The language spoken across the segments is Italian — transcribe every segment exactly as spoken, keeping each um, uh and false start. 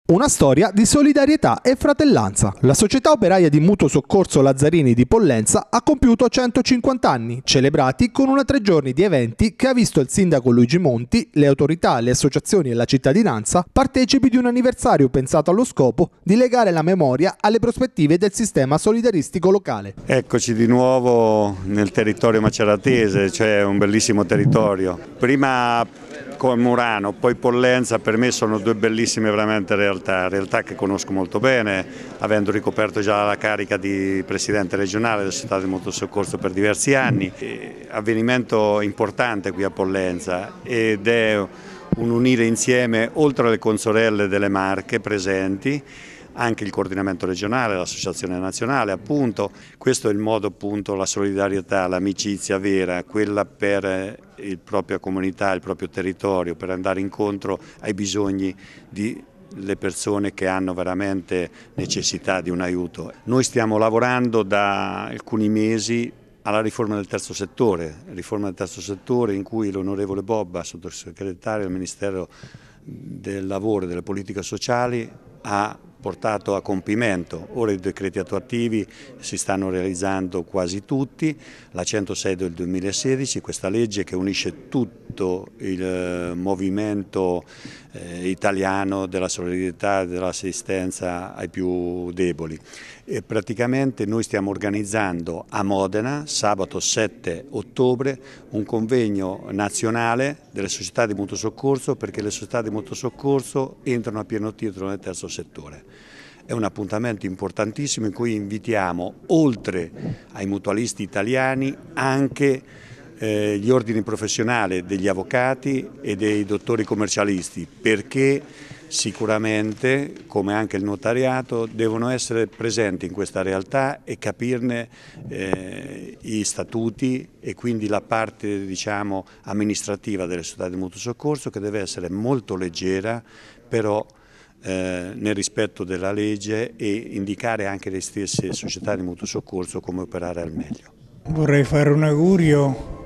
Una storia di solidarietà e fratellanza. La società operaia di mutuo soccorso Lazzarini di Pollenza ha compiuto centocinquanta anni, celebrati con una tre giorni di eventi che ha visto il sindaco Luigi Monti, le autorità, le associazioni e la cittadinanza partecipi di un anniversario pensato allo scopo di legare la memoria alle prospettive del sistema solidaristico locale. Eccoci di nuovo nel territorio maceratese, cioè un bellissimo territorio. Prima con Murano, poi Pollenza, per me sono due bellissime veramente realtà, realtà che conosco molto bene, avendo ricoperto già la carica di presidente regionale della società di mutuo soccorso per diversi anni. E, avvenimento importante qui a Pollenza ed è un unire insieme, oltre alle consorelle delle Marche presenti, anche il coordinamento regionale, l'associazione nazionale, appunto. Questo è il modo, appunto, la solidarietà, l'amicizia vera, quella per la propria comunità, il proprio territorio, per andare incontro ai bisogni delle persone che hanno veramente necessità di un aiuto. Noi stiamo lavorando da alcuni mesi alla riforma del terzo settore, riforma del terzo settore in cui l'onorevole Bobba, sottosegretario del Ministero del Lavoro e delle Politiche Sociali, ha portato a compimento. Ora i decreti attuativi si stanno realizzando quasi tutti, la centosei del duemilasedici, questa legge che unisce tutto il movimento eh, italiano della solidarietà e dell'assistenza ai più deboli. E praticamente noi stiamo organizzando a Modena, sabato sette ottobre, un convegno nazionale delle società di mutuo soccorso, perché le società di mutuo soccorso entrano a pieno titolo nel terzo settore. È un appuntamento importantissimo in cui invitiamo, oltre ai mutualisti italiani, anche eh, gli ordini professionali degli avvocati e dei dottori commercialisti, perché sicuramente, come anche il notariato, devono essere presenti in questa realtà e capirne eh, i statuti e quindi la parte, diciamo, amministrativa delle società di mutuo soccorso, che deve essere molto leggera, però Eh, nel rispetto della legge, e indicare anche le stesse società di mutuo soccorso come operare al meglio. Vorrei fare un augurio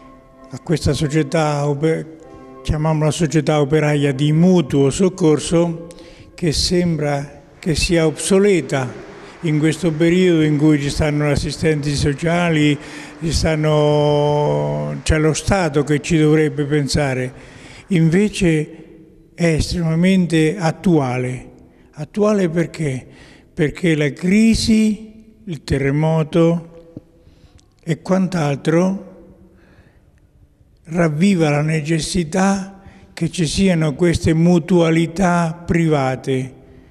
a questa società, chiamiamola società operaia di mutuo soccorso, che sembra che sia obsoleta in questo periodo in cui ci stanno gli assistenti sociali, ci stanno, c'è lo Stato che ci dovrebbe pensare. Invece è estremamente attuale. Attuale perché? Perché la crisi, il terremoto e quant'altro ravviva la necessità che ci siano queste mutualità private,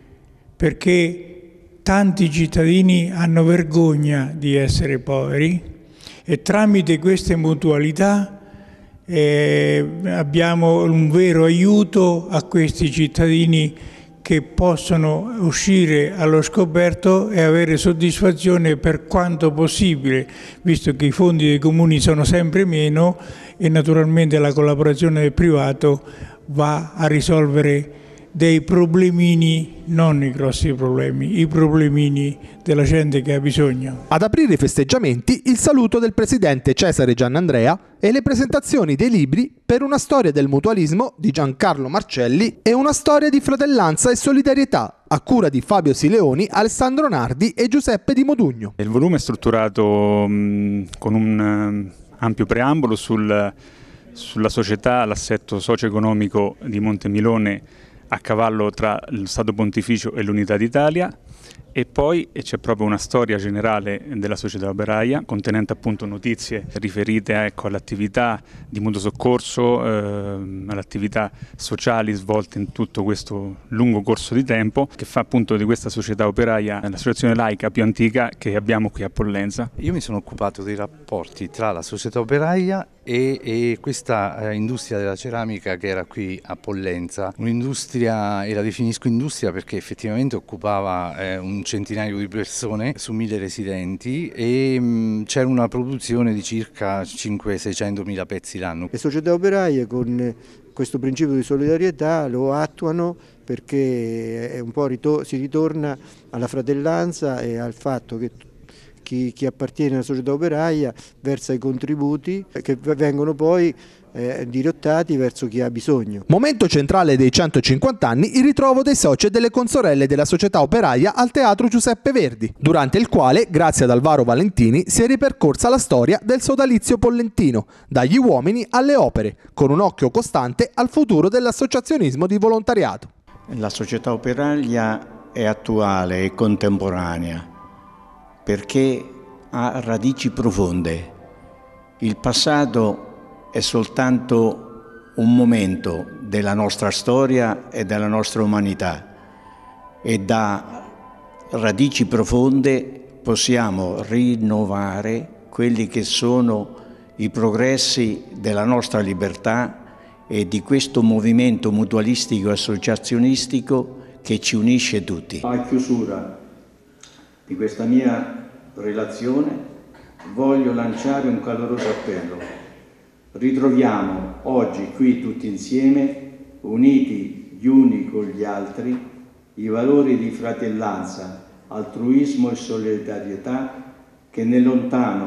perché tanti cittadini hanno vergogna di essere poveri e tramite queste mutualità Eh, abbiamo un vero aiuto a questi cittadini che possono uscire allo scoperto e avere soddisfazione per quanto possibile, visto che i fondi dei comuni sono sempre meno e naturalmente la collaborazione del privato va a risolvere dei problemini, non i grossi problemi, i problemini della gente che ha bisogno. Ad aprire i festeggiamenti il saluto del presidente Cesare Giannandrea e le presentazioni dei libri Per una storia del mutualismo di Giancarlo Marcelli e Una storia di fratellanza e solidarietà a cura di Fabio Sileoni, Alessandro Nardi e Giuseppe Di Modugno. Il volume è strutturato mh, con un um, ampio preambolo sul, sulla società, l'assetto socio-economico di Montemilone a cavallo tra lo Stato Pontificio e l'Unità d'Italia, e poi c'è proprio una storia generale della società operaia contenente appunto notizie riferite ecco, all'attività di mutuo soccorso, eh, all'attività sociali svolte in tutto questo lungo corso di tempo, che fa appunto di questa società operaia l'associazione laica più antica che abbiamo qui a Pollenza. Io mi sono occupato dei rapporti tra la società operaia e, e questa eh, industria della ceramica che era qui a Pollenza, un'industria, e la definisco industria perché effettivamente occupava eh, un centinaio di persone su mille residenti e c'era una produzione di circa cinquecento seicentomila pezzi l'anno. Le società operaie con questo principio di solidarietà lo attuano perché è un po' si ritorna alla fratellanza e al fatto che Chi, chi appartiene alla società operaia versa i contributi che vengono poi eh, dirottati verso chi ha bisogno. Momento centrale dei centocinquanta anni il ritrovo dei soci e delle consorelle della società operaia al Teatro Giuseppe Verdi, durante il quale, grazie ad Alvaro Valentini, si è ripercorsa la storia del sodalizio pollentino, dagli uomini alle opere, con un occhio costante al futuro dell'associazionismo di volontariato. La società operaia è attuale e contemporanea perché ha radici profonde. Il passato è soltanto un momento della nostra storia e della nostra umanità e da radici profonde possiamo rinnovare quelli che sono i progressi della nostra libertà e di questo movimento mutualistico e associazionistico che ci unisce tutti. A chiusura di questa mia relazione voglio lanciare un caloroso appello. Ritroviamo oggi qui tutti insieme, uniti gli uni con gli altri, i valori di fratellanza, altruismo e solidarietà che nel lontano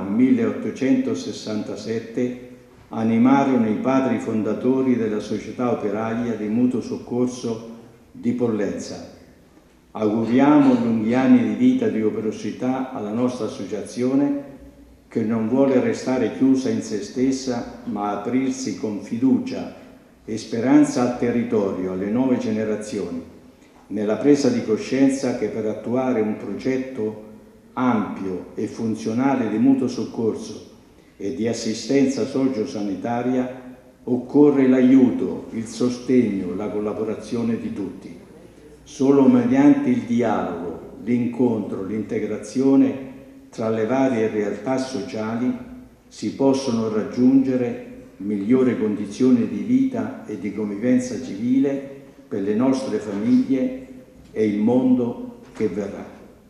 milleottocentosessantasette animarono i padri fondatori della società operaia di mutuo soccorso di Pollenza. Auguriamo lunghi anni di vita e di operosità alla nostra associazione che non vuole restare chiusa in se stessa ma aprirsi con fiducia e speranza al territorio, alle nuove generazioni, nella presa di coscienza che per attuare un progetto ampio e funzionale di mutuo soccorso e di assistenza sociosanitaria occorre l'aiuto, il sostegno, la collaborazione di tutti. Solo mediante il dialogo, l'incontro, l'integrazione tra le varie realtà sociali si possono raggiungere migliori condizioni di vita e di convivenza civile per le nostre famiglie e il mondo che verrà.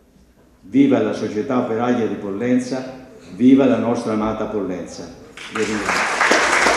Viva la società operaia di Pollenza, viva la nostra amata Pollenza. Vi ringrazio.